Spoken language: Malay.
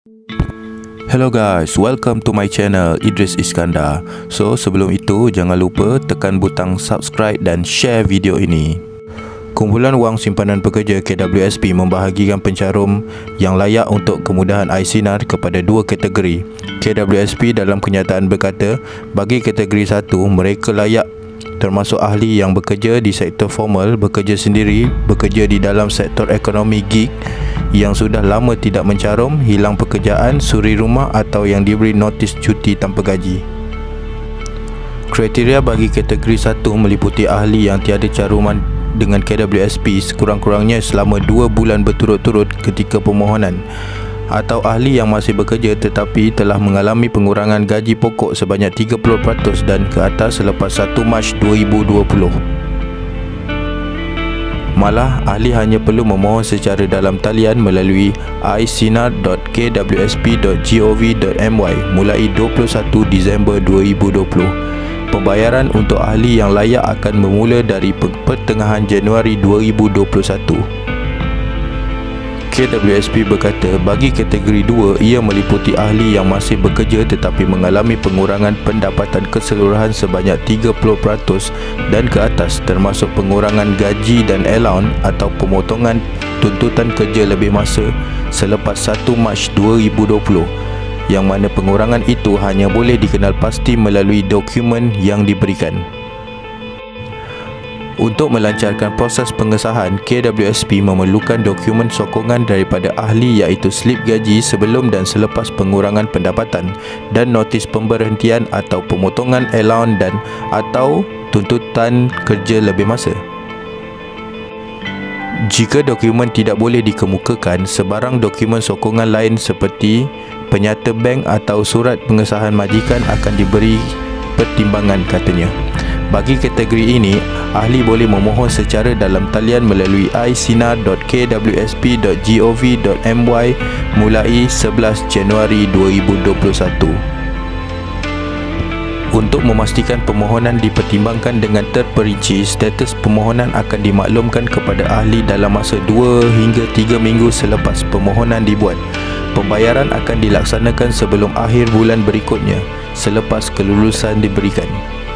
Hello guys, welcome to my channel Idris Iskandar. So sebelum itu jangan lupa tekan butang subscribe dan share video ini. Kumpulan Wang Simpanan Pekerja KWSP membahagikan pencarum yang layak untuk kemudahan iSinar kepada dua kategori. KWSP dalam kenyataan berkata, bagi kategori 1, mereka layak termasuk ahli yang bekerja di sektor formal, bekerja sendiri, bekerja di dalam sektor ekonomi gig, yang sudah lama tidak mencarum, hilang pekerjaan, suri rumah atau yang diberi notis cuti tanpa gaji. Kriteria bagi kategori 1 meliputi ahli yang tiada caruman dengan KWSP sekurang-kurangnya selama 2 bulan berturut-turut ketika permohonan, atau ahli yang masih bekerja tetapi telah mengalami pengurangan gaji pokok sebanyak 30% dan ke atas selepas 1 Mac 2020. Malah, ahli hanya perlu memohon secara dalam talian melalui isinar.kwsp.gov.my mulai 21 Disember 2020. Pembayaran untuk ahli yang layak akan bermula dari pertengahan Januari 2021. KWSP berkata, bagi kategori 2, ia meliputi ahli yang masih bekerja tetapi mengalami pengurangan pendapatan keseluruhan sebanyak 30% dan ke atas, termasuk pengurangan gaji dan allowance atau pemotongan tuntutan kerja lebih masa selepas 1 Mac 2020, yang mana pengurangan itu hanya boleh dikenal pasti melalui dokumen yang diberikan. Untuk melancarkan proses pengesahan, KWSP memerlukan dokumen sokongan daripada ahli iaitu slip gaji sebelum dan selepas pengurangan pendapatan dan notis pemberhentian atau pemotongan allowance dan atau tuntutan kerja lebih masa. Jika dokumen tidak boleh dikemukakan, sebarang dokumen sokongan lain seperti penyata bank atau surat pengesahan majikan akan diberi pertimbangan, katanya. Bagi kategori ini, ahli boleh memohon secara dalam talian melalui isinar.kwsp.gov.my mulai 11 Januari 2021. Untuk memastikan permohonan dipertimbangkan dengan terperinci, status permohonan akan dimaklumkan kepada ahli dalam masa 2 hingga 3 minggu selepas permohonan dibuat. Pembayaran akan dilaksanakan sebelum akhir bulan berikutnya, selepas kelulusan diberikan.